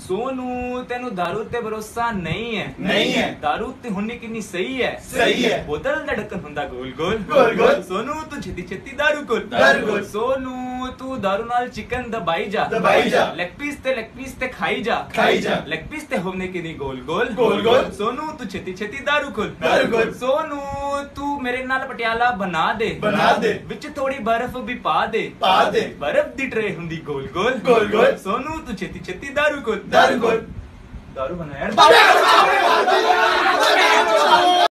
सोनू तेनू दारू ते भरोसा नहीं है दारू ते होनी कितनी सही है बोतल दा ढक्कन हुंदा गोल गोल सोनू तू छेती छेती दारू कोल सोनू तू दारू नाल चिकन दबाई जा लेग पीस ते खाई जा लेग पीस ते होने कितनी गोल गोल सोनू तू छेती छेती दारू कोल सोनू तू मेरे नाल पटियाला बना दे विच थोड़ी बर्फ भी पा दे बर्फ दी ट्रे हुंदी गोल गोल सोनू तू छेती छेती दारू कोल दारू बना यार।